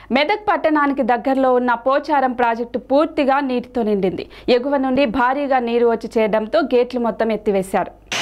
మెదక్ పట్టణానికి దగ్గరలో ఉన్న పోచారం ప్రాజెక్టు పూర్తిగా నీటితో నిండింది. ఎగువ నుండి భారీగా నీరు వచ్చి చేరడంతో గేట్లు మొత్తం ఎత్తివేశారు.